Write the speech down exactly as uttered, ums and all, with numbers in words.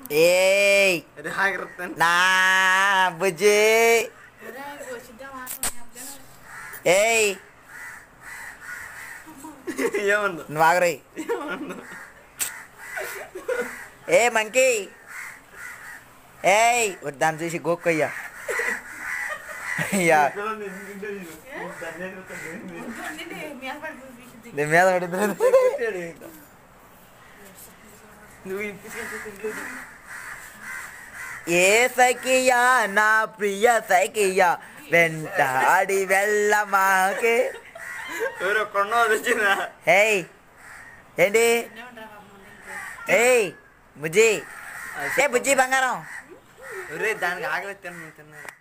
ఏయ్ నా బుజ్జి ఏయ్ నువ్వు ఆగరై ఏ మంకీ ఏయ్ దాన్ని చూసి గోక్కయ్యా అయ్యా మీద పడుతుంది ఏ సఖియా నా ప్రియ సఖియా వెంటాడి వెళ్ళమాకే ఏయ్ ఏంటి ఏయ్ బుజ్జి ఏ బుజ్జి బంగారం దానికి ఆకలి తిన్నాడు